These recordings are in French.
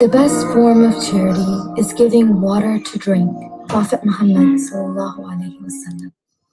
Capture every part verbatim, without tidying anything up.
The best form of charity is giving water to drink. Prophet Muhammad sallallahu alaihi wasallam.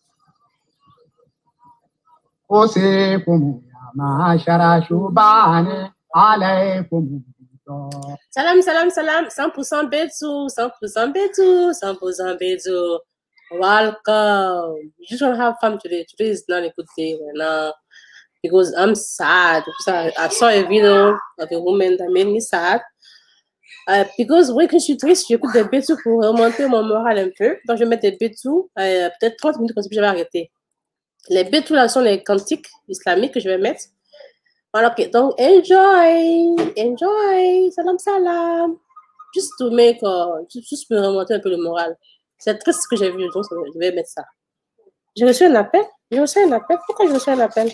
Salam, salam, salam. cent pour cent Betu, cent pour cent Betu, cent pour cent Betu. Welcome. You just don't have fun today. Today is not a good day right now because I'm sad. Because I, I saw a video of a woman that made me sad. Euh, because oui, que je suis triste, j'écoute des Betu pour remonter mon moral un peu. Donc, je vais mettre des Betu, euh, peut-être trente minutes, comme ça, je vais arrêter. Les Betu, là, sont les cantiques islamiques que je vais mettre. Voilà, ok. Donc, enjoy, enjoy, salam, salam. Juste to make, uh, juste pour remonter un peu le moral. C'est triste ce que j'ai vu, donc je vais mettre ça. J'ai reçu un appel. J'ai reçu un appel. Pourquoi j'ai reçu un appel?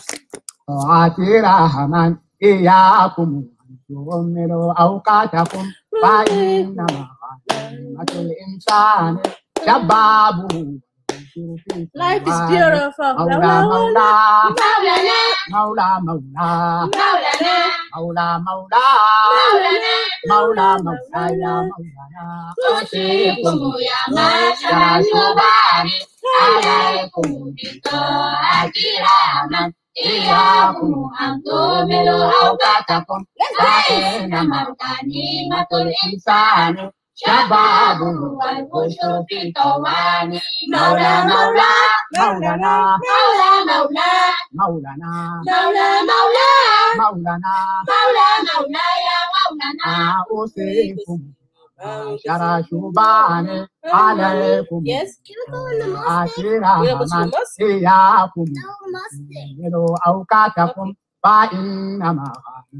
Life is beautiful. Maula, Maula, Maula, Maula, Maula, Maula, Maula, Maula, Usikum ya masyarakat subhani, alaikum bita'atiraman, iyakum antumilu awqatakum, fa'inna markani matul insani, shababu wal bushru fi tawani, Maula, Maula, Maulana, Maula, Maula, Maulana, Maula, Maula, Maulana, Maula, Maula, ya Maulana, usikum Shara Shubane, Alaikum. Yes, can I go in the mosque? Iyakum. Yelo Aukatakum, Fa'inama.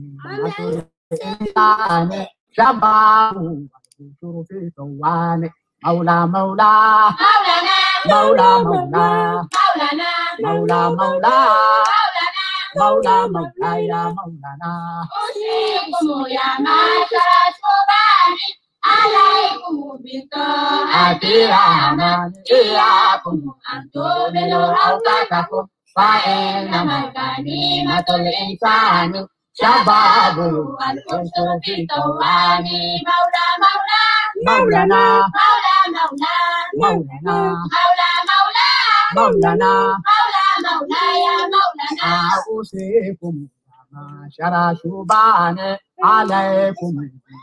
Insane, Shabahu, Shurufi Tawane, Maula, Maula, Maula, Maula, Maula, Maula, Maula, Maula, ya Maulana. Usikum ya masyarakat subhani, alaikum bita'atiraman, iyakum antumilu awqatakum, fa'inna markani matul insani, shababu wal bushru fi tawani, Maula, Maula, Maulana, Maula, Maula, Maulana, Maula, Maula, Maulana, Maula, Maula, ya Maulana. Usikum Shara Shubane, Alaikum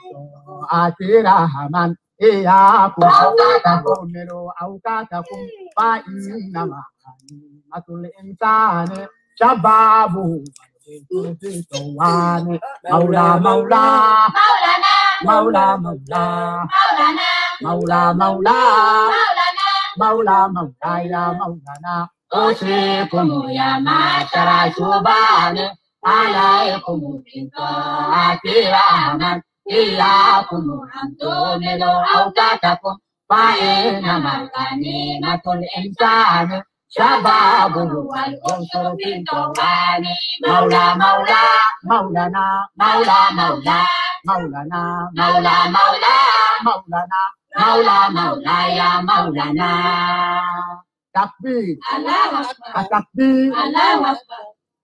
Atirahaman, Iyakum Awqatakum, Mero Awqatakum, Fa'inna matul insani, Shababu Maula, Maula, Maulana, Maula, Maula, Maulana, Maula, Maula, Maulana, Maula, Maula, ya Maulana. Usikum ya masyarakat subhani, alaikum bita'atiraman, iyakum antumilu awqatakum, fa'inna markani matul insani, shababu wal bushru fi tawani, Maula, Maula, Maulana, Maula, Maula, Maulana, Maula, Maula, Maulana, Maula, Maula, ya Maulana. Takbir, Allahu Akbar, Takbir. Allahu Akbar.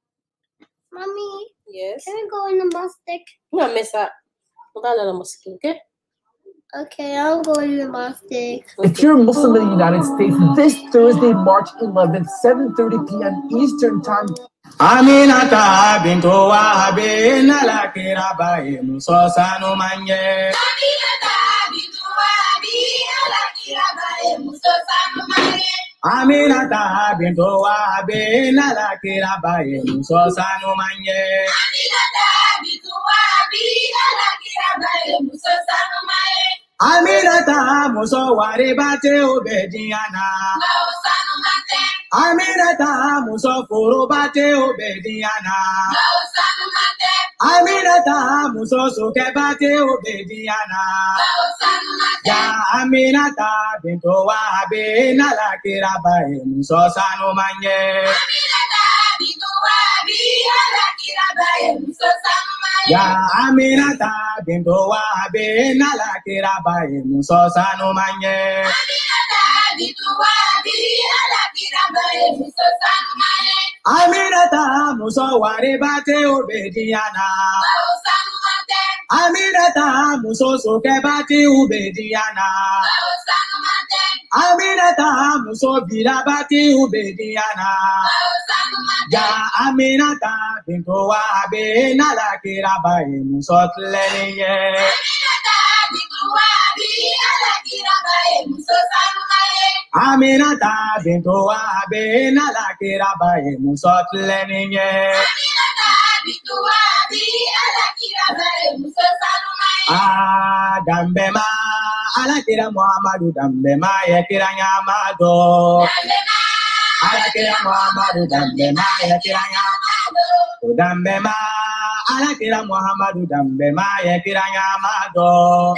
Mommy, Yes. can we go in the mosque? Non, mais ça, on va dans la mosquée, ok? Okay, I'll go in the mosque. If you're a Muslim in the United States, this Thursday, March eleventh, seven thirty p m Eastern Time. Aminata bintu Wahabi nalakira bae musosanu manye. Aminata bintu Wahabi nalakira bae musosanu manye. Aminata bintu Wahabi nalakira bae musosanu manye. Aminata bintu Wahabi nalakira bae musosanu manye. Aminata muso wari bate obediana. Musosanu mate. Aminata muso furu bate obediana. Musosanu mate. Aminata muso suke bate obediana. Musosanu mate. Ya Aminata bintu Wahabi nalakira bae musosanu manye. Aminata bintu Wahabi nalakira bae musosanu manye. Ya Aminata bintu Wahabi nalakira bae musosanu manye. Aminata bintu Wahabi nalakira bae musosanu manye. Aminata muso wari bate obediana. Musosanu mate. Aminata musoso kebati ubediana. Aminata muso birabati ubediana. Ya Aminata bintu wahabe nala kirabai musotlenye. Aminata bintu wahabe nala kirabai musotlenye. Ah, dambema, ala kira Muhammadu dambema ya kira nyamado. Ala kira Muhammadu dambema ya kira nyamado. Dambema, ala kira Muhammadu dambema ya kira nyamado.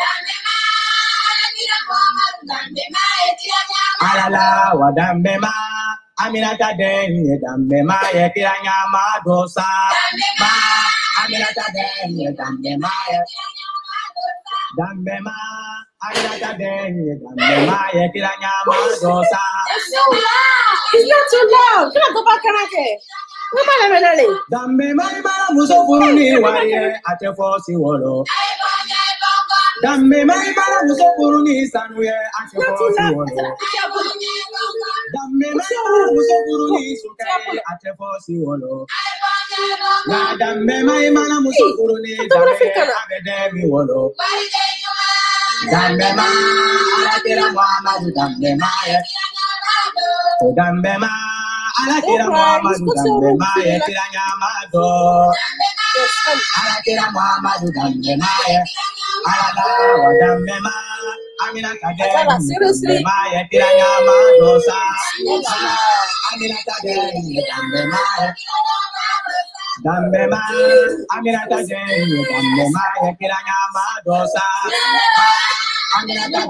Alala wa dambema, Aminata denye dambema ya kira nyamado sa. Ma, Aminata denye dambema ya Dambema, Aminata denye dambema ya kira nyamado sa. It's so loud. It's not too loud. Can I go back and again? Come on, Emily. Dambema ibara muso kuruni wariye ate fosi wolo. Dambema ibara muso kuruni sanuye ate fosi wolo. Dambema ibara muso kuruni suke ate fosi wolo. Na dambema ibara muso kuruni dabe abedemi wolo. Dambema ala kira Muhammadu dambema ya. Dambema ala kira Muhammadu dambema ya kira nyamado. Ala kira Muhammadu dambema ya. Ala wa dambema Aminata dambema ya kira nyamado sa. Aminata dambema ya. Dambema Aminata dambema ya kira nyamado sa. Aminata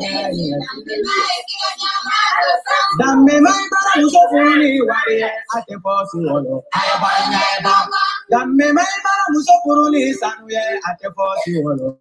Dambema ibara muso kuruni wariye ate fosi wolo. Ayabanya eba. Dambema ibara muso kuruni sanuye ate fosi wolo.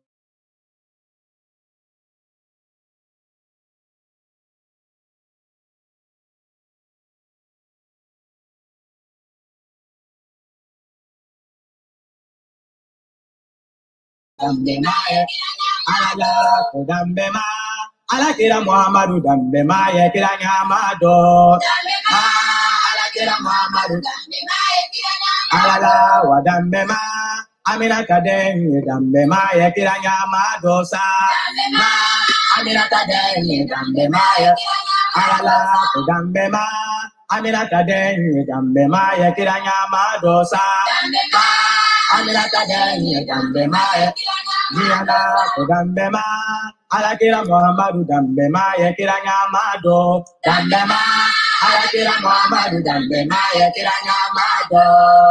Dambema ala dambema ala kira Muhammadu dambema ya kira nyamado. Ala kira Muhammadu ala wa dambema Aminata denye dambema ya kira nyamado sa. Aminata denye dambema ya ala dambema Aminata denye dambema ya kira nyamado sa. Aminata denye dambema ya Niana dambema ala kira Muhammadu dambema ya kira nyamado. Dambema ala kira Muhammadu dambema ya kira nyamado.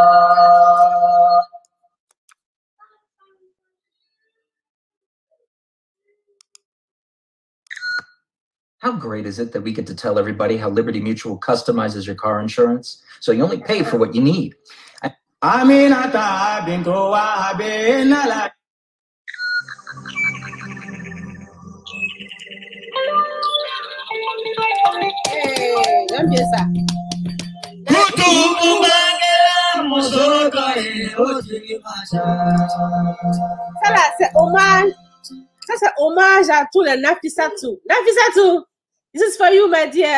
How great is it that we get to tell everybody how Liberty Mutual customizes your car insurance so you only pay for what you need? Aminata bintu wahabe nala. Hey, don't be sad. Ça là, c'est hommage. Ça, c'est hommage à tous les Nafissatou. Nafissatou, this is for you, my dear.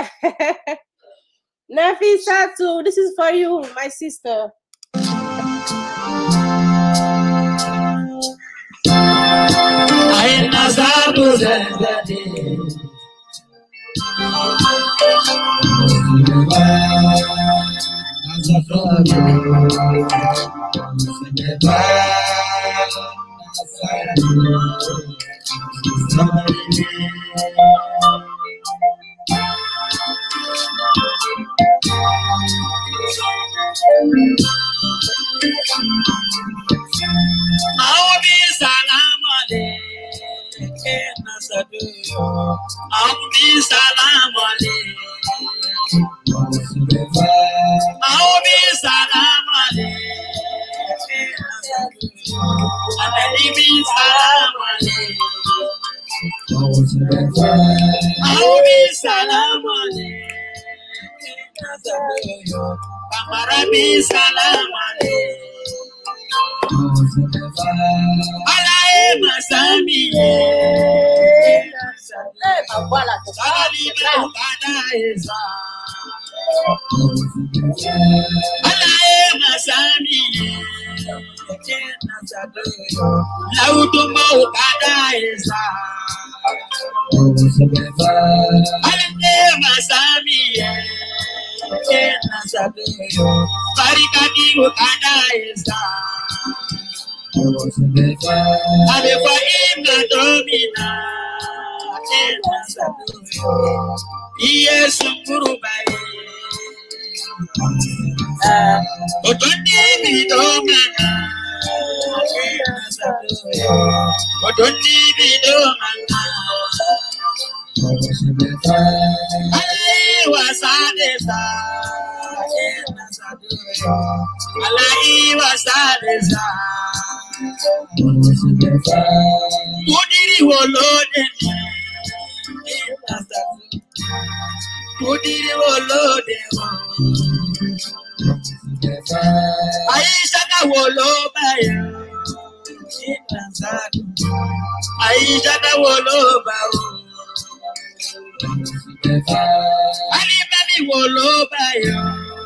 Nafissatou, this is for you, my sister. Alae masami ye. Salima ukada eza. Alae masami ye. Lautumba ukada eza. Alae masami ye. Barikati ukada eza. Abefa imna domina. Yes, Murubai. Otondi bidomana. Otondi bidomana. Alai wasadesa. Alai wasadesa. Mudiri wolode. Mudiri wolode. Aisha ka woloba ya. Aisha ka woloba. Ali baby woloba ya.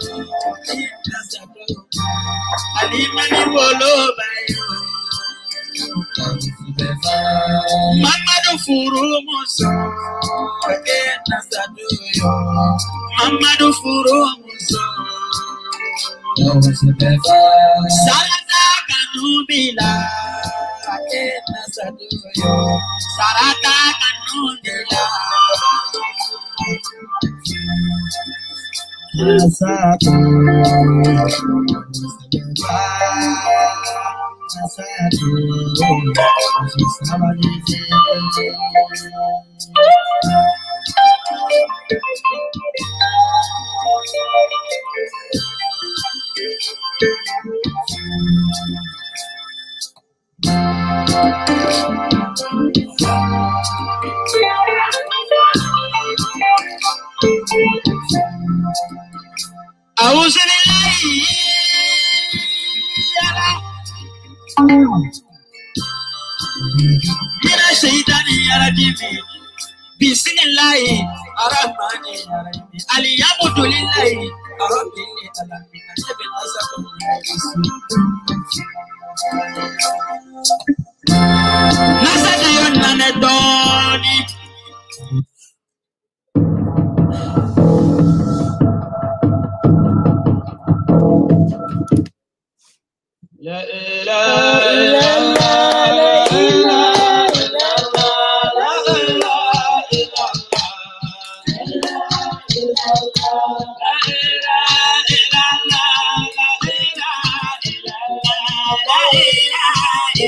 Ali baby woloba ya. Mama do furu muso. Mama do furu muso. Sarata kanubila. Sarata kanubila. Asatu. Asatu. Mina shaitani yarajibi. Bismillahi arrahmani arrahim. Alhamdulillahi rabbil alamin. Nasana yonna doni. La ilaha illallah, la ilaha illallah, la ilaha illallah, la ilaha illallah, la ilaha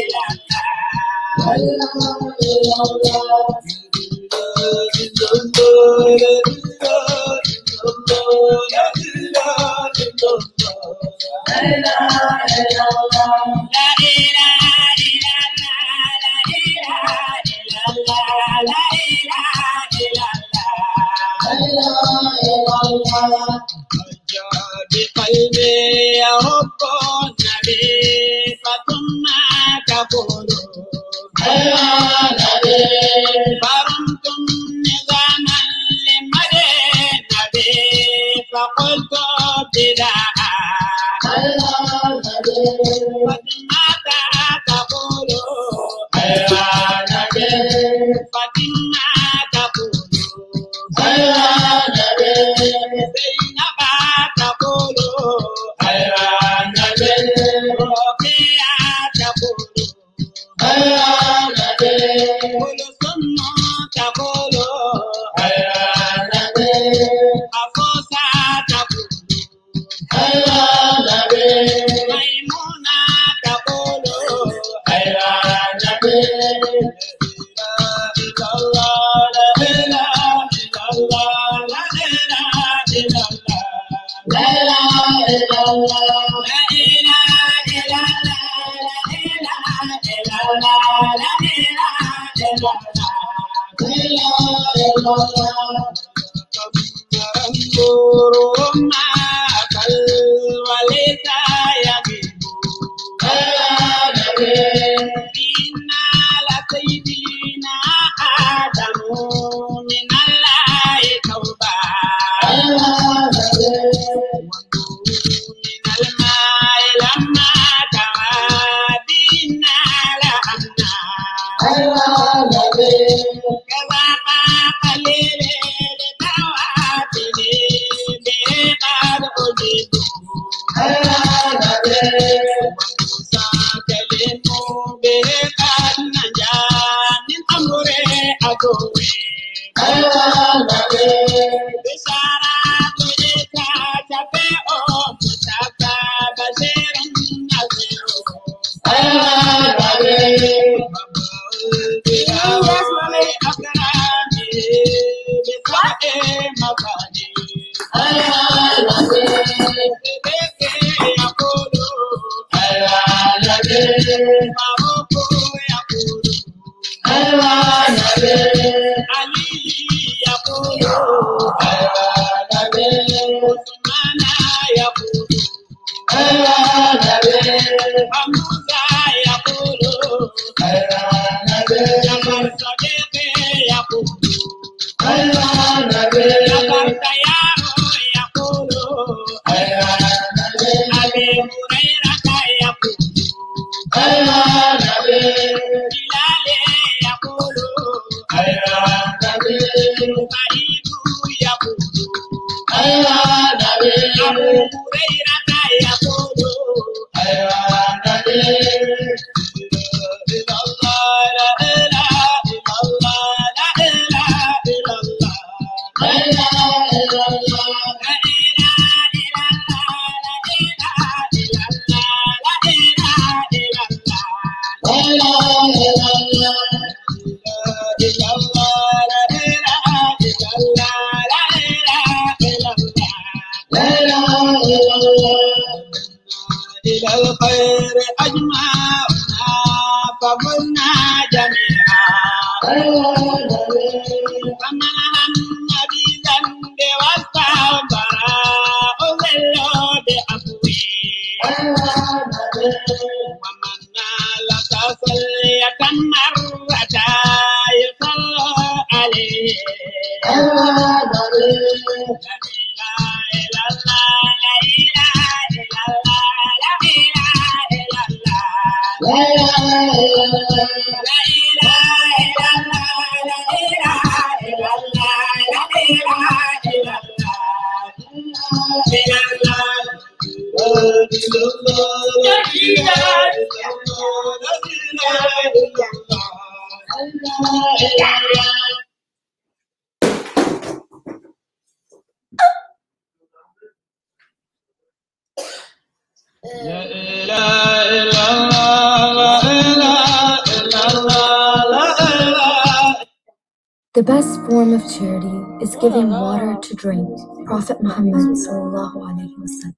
The best form of charity is giving water to drink. Prophet Muhammad sallallahu alaihi wasallam.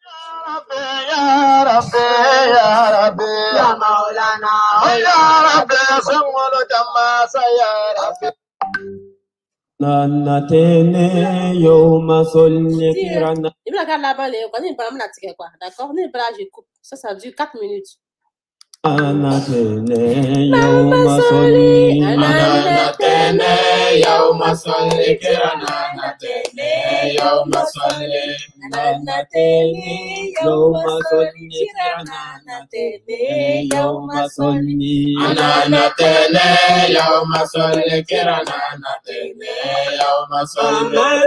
Ya Rabbi, Ya Rabbi, Ya Maulana, Ya Rabbi, Sangolo Jamasa, Ya Rabbi. Nanatene yoma solne kirana. Il me regarde là-bas, les on est pas même là quoi. D'accord, on est pas là, je coupe. Ça ça dure quatre minutes. Anatene yoma solne Anatene yoma solne kirana. Anatene yoma solne. Anatene yoma solne kirana. Anatene yoma solne. Anatene yoma solne kirana. Anatene yoma solne.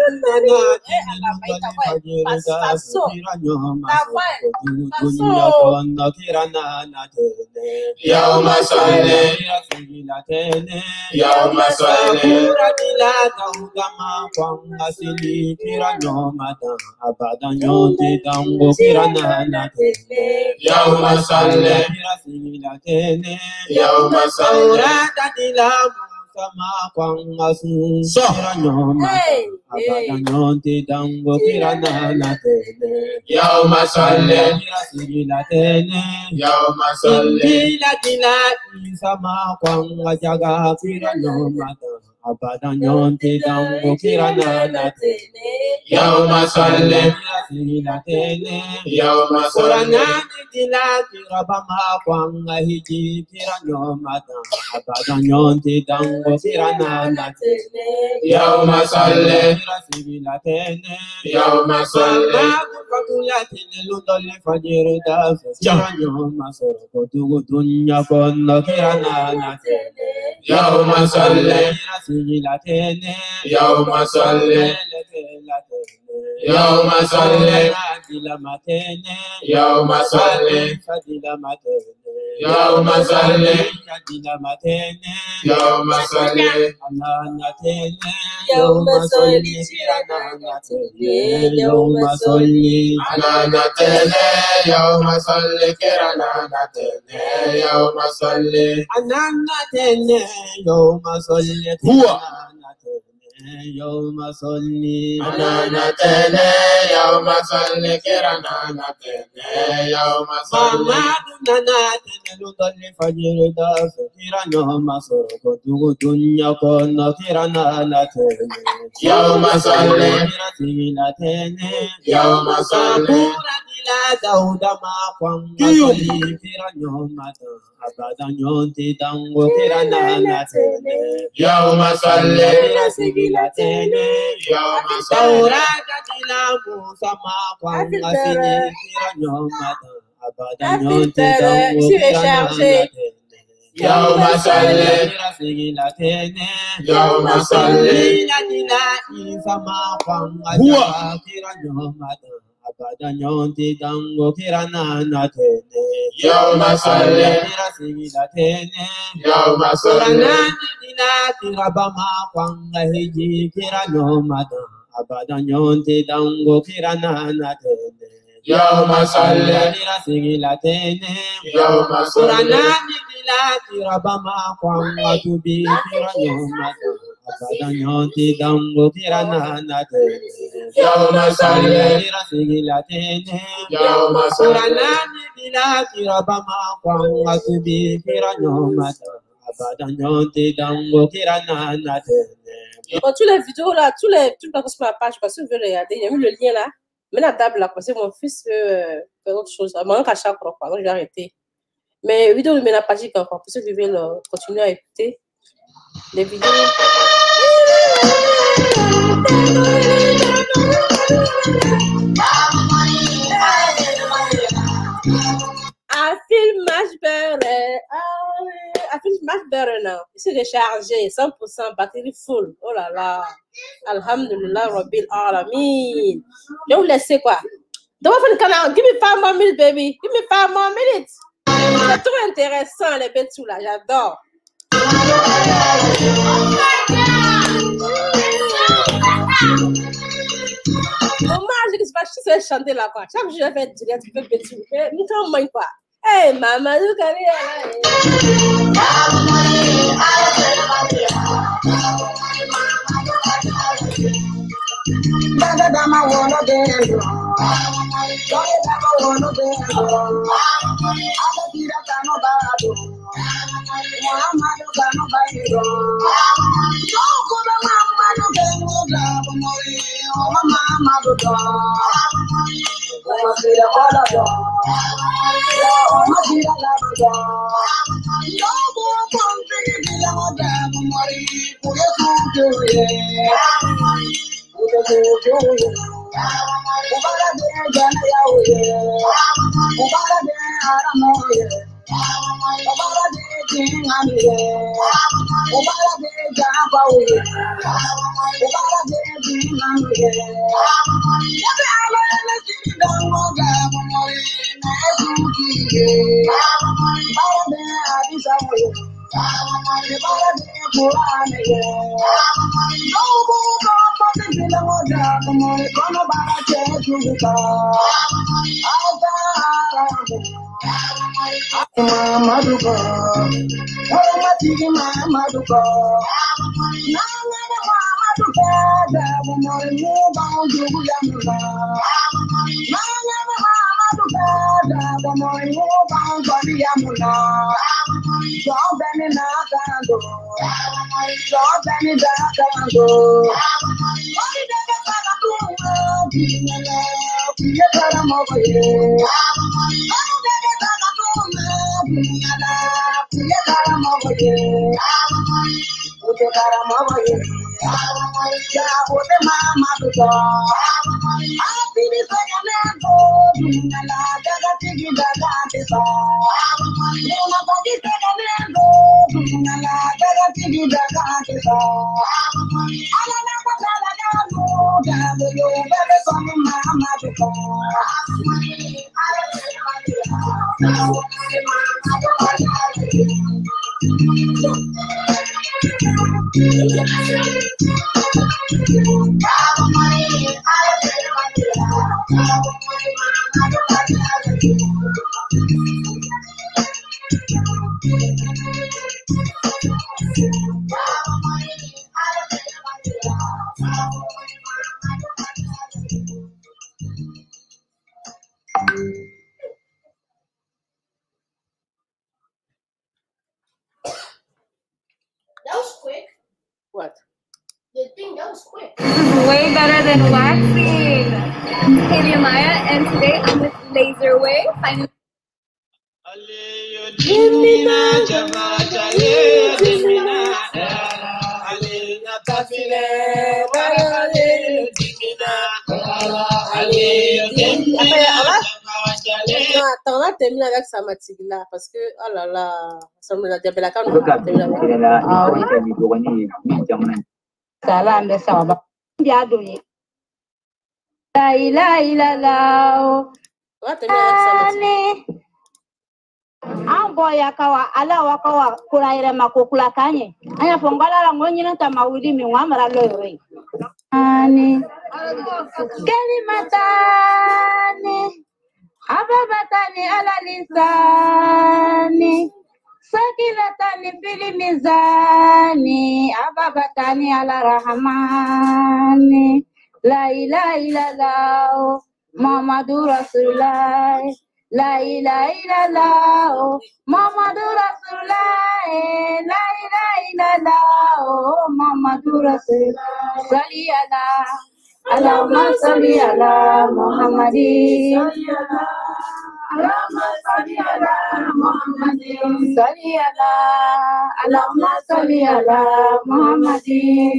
Yawma salli Yawma salli Yawma salli Yawma salli sama kwang asu kira nyoma abadanyonti dango kira nana tene Yawma salli kira tene Yawma salli kila kila sama kwang ajaga kira nyoma abadanyonti dango kira nana tene Yawma salli sigilatene. Yawma Kuranani dilati rabama kwanga hiji kiranyo mata. Abadanyon dango kiranana tene. Yawma salli. Sigilatene. Yawma salli. Kukulatene lundole fajiri da kiranyo masoro kotugu dunya kono kiranana tene. Yawma salli. Sigilatene. Yawma salli. Yawma salli. Dilamatene. Yawma salli. Dilamatene. Yawma salli. Dilamatene. Yawma salli. Ananatene. Yawma salli. Ananatene. Yawma salli. Ananatene. Yawma salli. Kirananatene. Yawma salli. Ananatene. Yawma salli. Huwa. Yawma salli. Ananatene. Yawma salli. Kirananatene. Yawma salli. Mamadu nanatene lundole fajiri da kiranyo masoro kotugu dunya kono kirananatene. Yawma salli. Sigilatene. Yawma salli. Sakura dila dauda makwanga soli kiranyo mata. Abadanyon dango kirananatene. Yawma salli. Sigilatene. Yawma salli. Saurata dila musa makwanga soli kiranyo mata. Abadanyon dango kirananatene. Yawma salli. Sigilatene. Yawma salli. Dila isa makwanga Huwa. kiranyo mata. Abadanyon dango kirananatene. Yawma salli. Sigilatene. Yawma salli. Kuranani dilati rabama kwanga hiji kiranyo mata. Abadanyon dango kirananatene. Yawma salli. Sigilatene. Yawma salli. Kuranani dilati rabama kwanga tubi kiranyo mata. Abadanyon dango kirananatene. Yawma salli. Sigilatene. Yawma salli. Kuranani dilati rabama kwanga tubi kiranyo mata. Abadanyon dango kirananatene. Bon, tous les vidéos là, tous les trucs là sur ma page, parce que vous voulez regarder, il y a mis le lien là. Mets la table là, parce que mon fils veut euh, faire autre chose. Il manque à chaque fois, donc je vais arrêter. Mais vidéo, il met la page encore, pour ceux qui veulent euh, continuer à écouter les vidéos. I feel much better. I feel much better now. C'est déchargé, cent pour cent batterie full. Oh là là. Alhamdulillah, Rabbil Alamin. Je vais vous laisser quoi? Don't open the canal. Give me five more minutes, baby. Give me five more minutes. C'est trop intéressant, les bêtes là. J'adore. Dommage que c'est pas chanter là quoi. Chaque jour je vais dire tu peux petit. Mais quand moi quoi. Hey maman, look at it. Dada dama wono dendo. Dada dama wono dendo. Ada kira kano bado. Muhammadu kano bado. Yoko da Muhammadu dendo da bomori. Mama Muhammadu da. Kuma kira kola da. Kuma kira laba da. Yoko konti kira da bomori. Kuya kuya. Mamaduko, Mamaduko, Mamaduko, Mamaduko, Dabumoy, Bandu Yamuna, Mamaduko, Dabumoy, Bandu Yamuna, Jobani Nakando, Jobani Nakando, That was quick. What? The thing, that was quick. This is way better than waxing. Hey, Nehemiah, and today I'm with Laserwave. Finally. Non, attends, on va terminer avec Samatig là, parce que, oh là là, ça me l'a dit, la carte, Ah oui. Salam de Saba. Biadouni. La ila ila la. On va terminer avec Samatig. Amboya kawa ala wakawa kula ire makukula kanye. Anya fongala la ngonyina tamawidi miwamara loyo. Ani. Kalimatani. Ababatani ala lisani. Sakilatani fili mizani. Ababatani ala rahmani. La ilaha illallah. Muhammadu Rasulullah. La ilaha illallah. Muhammadu Rasulullah. La ilaha illallah. Muhammadu Rasulullah. Salli ala. Allahumma salli ala Muhammadin. Allahumma salli ala Muhammadin. Salli ala. Allahumma salli ala Muhammadin.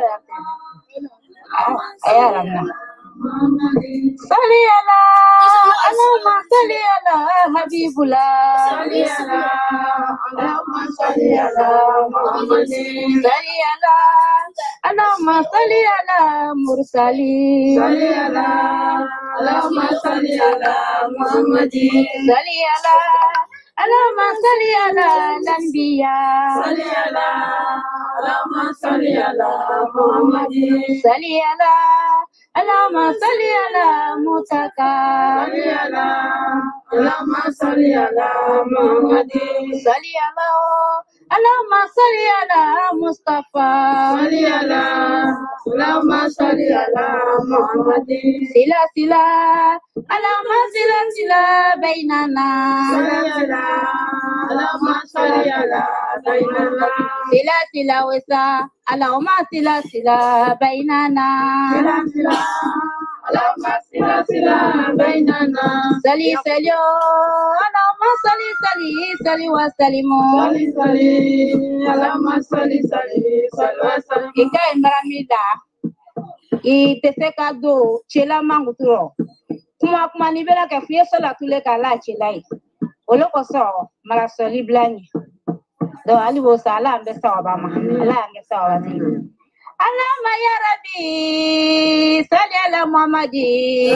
Ayah Salli ala. Allahumma salli ala Habibullah. Salli ala. Allahumma salli ala Muhammadin. Salli ala. Allahumma salli ala Mursalin. Salli ala. Allahumma salli ala Muhammadin. Salli ala. Allahumma salli ala Anbiya. Salli ala. Allahumma salli ala Muhammadin. Salli ala. Allahumma salli ala Mutaka. Salli ala. Allahumma salli ala Muhammadin. Salli ala. Allahumma salli ala Mustafa. Salli ala. Allahumma salli ala Muhammadin. Sila sila. Allahumma sila sila bainana. Sila sila. Allahumma salli ala bainana. Sila sila wisa. Allahumma sila sila bainana. Sila sila. Allahumma sila sila bainana. Sali salio. Allahumma sali sali sali wa salimu. Sali sali. Allahumma sali sali sali wa salimu. Ika imramida. I teseka do chela manguturo. Kuma kuma ni bela ka fiye sala tule ka la chela yi. Olo ko so mara soli blani. Do ali wo sala ambe sawa ba ma. Ala ambe sawa ni. Allahumma ya Rabbi salli ala Muhammadin.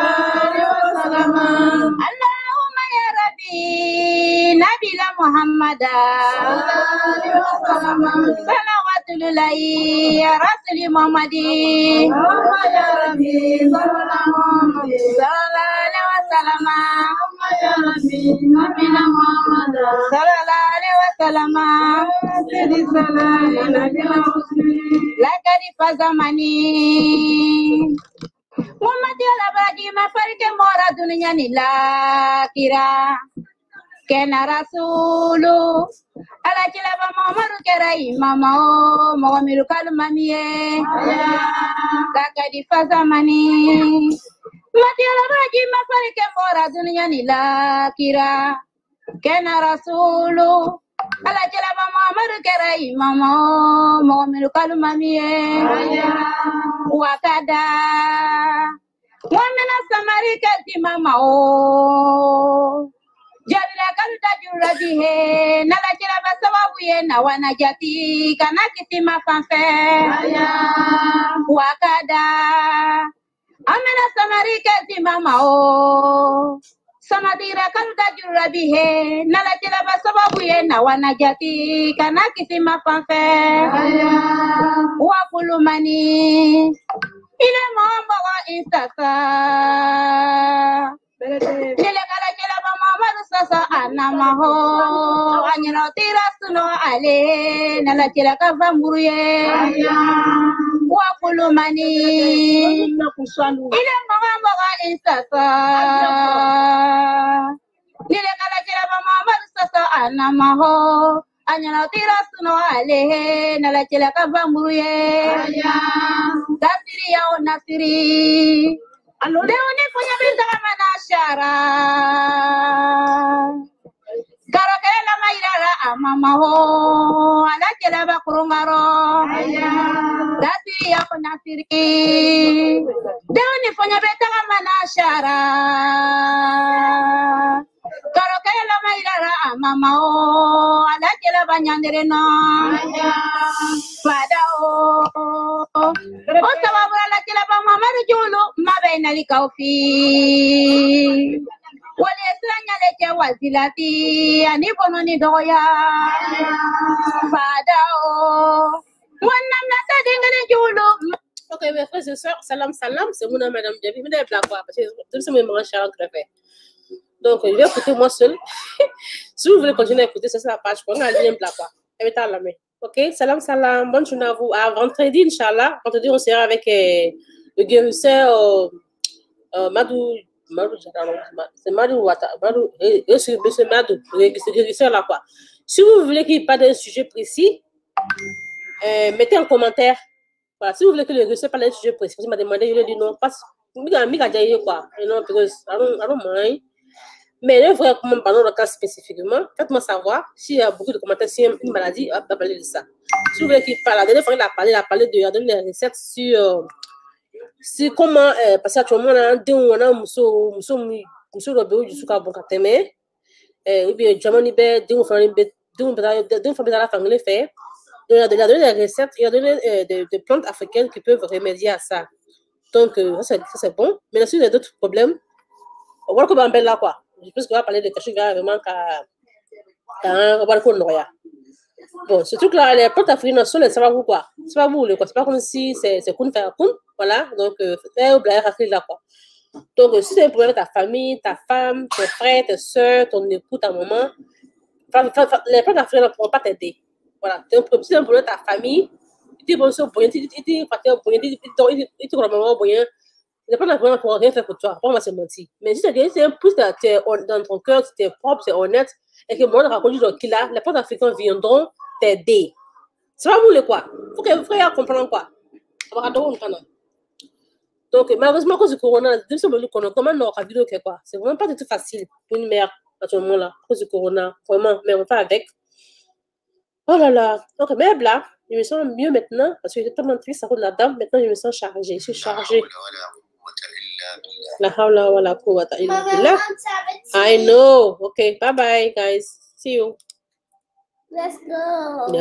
Allahumma ya Rabbi nabila Muhammada. Salawatullahi ya Rasuli Muhammadin. Allahumma ya Rabbi sallallahu alaihi wasallam. Allahumma ya Rabbi nabila Muhammada. Sallallahu alaihi wasallam. Sidi sallallahu alaihi Lakari fazamani Muhammad ya badi mafarike mora dunia ni lakira Kena rasulu Ala chilaba Muhammadu kera imama o Mwamiru kalu mamiye Lakari fazamani Matiala baji mafari kembora dunia nila kira. Kena rasulu. Ala jela mama maru kera imamo. Momiru kalu mamiye. Wakada. Wamena samari kati mama o. Jabila kalu tajura dihe. Nala jela basawabu ye na wanajati. Kana kiti mafanfe. Wakada. Amena samari kati mama o. Samadira kalu tajura dihe. Nala jela basawabu ye na wanajati. Kana kiti mafanfe. Wakulumani. Ile mambo wa instasa. Ile kala jela mama sasa anamaho. Anyino tira suno ale. Nala jela kavamburuye. Wakulumani. Ile mambo wa instasa. Ile kala jela mama sasa anamaho. Anyino tira suno ale. Nala jela kavamburuye. Nasiri ya o nasiri. Leo ni punya bintang mana syara. Karo kere la mairara amama ho. Ala kela bakurungaro. Nasiri ya o nasiri. Leo ni punya bintang mana syara. Karo kere la mairara amama ho. Ala kela banyandere no. Pada o. O sababu la kila ba mama rujulu mabaina likaufi wale sanya leke wazilati ani bono ni doya fadao wana mnata dingale julu. Ok, mes frères et sœurs, salam salam, c'est mon madame Jabi, mais elle blague quoi, parce que tout ce moment je suis en train de faire. Donc je vais écouter moi seul. Si vous voulez continuer à écouter, c'est la page, on a le lien blague quoi. Elle est à la main. Ok, salam salam, bonne journée à vous. À vendredi, Inch'Allah. Vendredi, on sera avec euh, le guérisseur euh, euh, Madou. Madou, c'est Madou Wata. Madou, et, et c'est Madou, le guérisseur là quoi. Si vous voulez qu'il parle d'un sujet précis, euh, mettez en commentaire. Voilà, si vous voulez que le guérisseur parle d'un sujet précis, vous m'avez demandé, je lui ai dit non, parce que quoi. Non, because I don't, I don't mind. Mais le vrai comment parler dans le cas spécifiquement, faites-moi savoir s'il y a beaucoup de commentaires sur une maladie, on va parler de ça. Si vous voulez qu'il parle, la dernière fois il a parlé, il a parlé de, il a donné des recettes sur, euh, sur comment, euh, parce qu'actuellement, on a un déon, on a un mousseau, mousseau, mousseau de béou du souka bon kateme, et bien, jamani bé, déon, famille bé, déon, déon, famille dans la famille fait. Donc, il a donné des recettes, il a donné euh, des, des plantes africaines qui peuvent remédier à ça. Donc, euh, ça c'est bon. Mais là, si il y a d'autres problèmes, on va voir comment là quoi. Je pense qu'on va parler de quelque chose vraiment qu'un balcon noir. Bon, ce truc-là, les plantes africaines sont les savants quoi. C'est pas vous, quoi. C'est pas comme si c'est qu'on fait un coup. Voilà. Donc, c'est au blague là quoi. Donc, si c'est un problème avec ta famille, ta femme, tes frères, tes soeurs, ton époux, ta maman, les plantes africaines ne pourront pas t'aider. Voilà. Si c'est un problème avec ta famille, tu bon, c'est bon, tu dis, tu dis, tu dis, les plantes africaines ne pourront rien faire pour toi. Pas moi, c'est menti. Mais si c'est un plus dans ton cœur, c'est propre, c'est honnête, et que moi, je raconte donc qu'il a, les plantes africaines viendront t'aider. C'est pas vous le quoi. Faut que vous frères comprennent quoi. Donc, malheureusement, à cause du corona, comment on aura vu que quoi. C'est vraiment pas du tout facile pour une mère à ce moment-là, à cause du corona. Vraiment, mais on va avec. Oh là là. Donc, mais là, je me sens mieux maintenant, parce que j'étais tellement triste à cause de la dame. Maintenant, je me sens chargée. Je suis chargée. La hawla wa la quwwata illa billah. I know. Okay, bye bye, guys. See you. Let's go.